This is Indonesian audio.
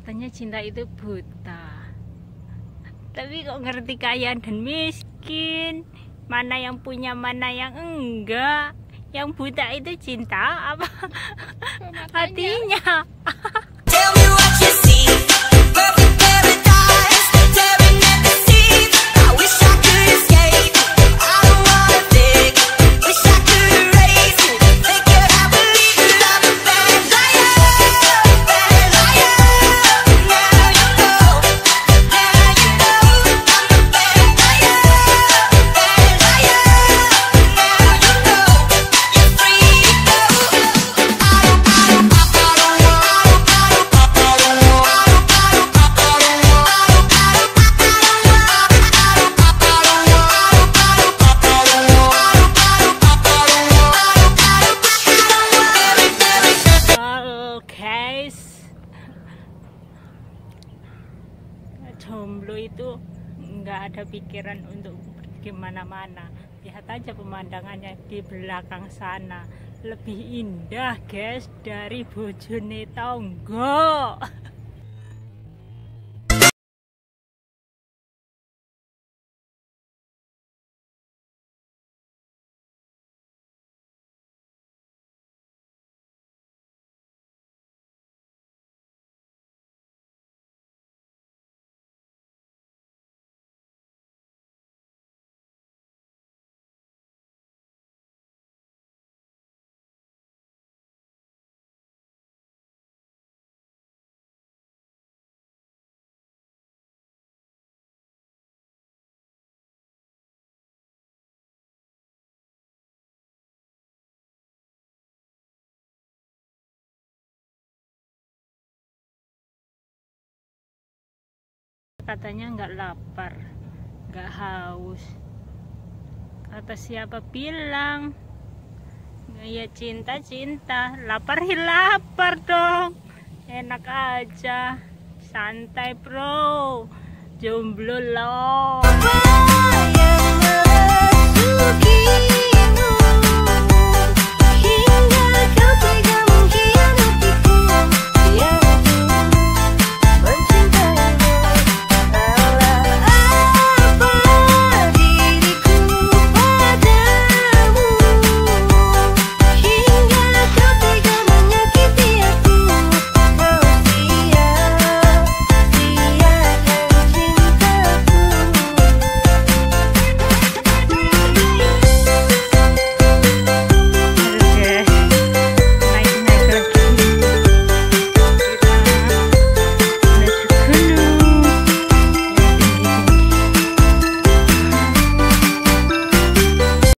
Katanya cinta itu buta, tapi kok ngerti kaya dan miskin, mana yang punya mana yang enggak. Yang buta itu cinta apa hatinya? Tell me what you see. Perfect paradise, staring at the sea. I wish I could escape. I don't wanna think. Wish I could erase it. Think that I believe that I'm a bad liar, bad liar. Now you know, now you know I'm a bad liar, bad liar. Now you know you're free to go. Guys, jomblo itu nggak ada pikiran untuk gimana-mana. Lihat aja pemandangannya di belakang sana, lebih indah guys dari bojone tonggo. Katanya nggak lapar, nggak haus. Kata siapa bilang? Ya cinta, lapar ya lapar dong. Enak aja, santai bro, jomblo loh.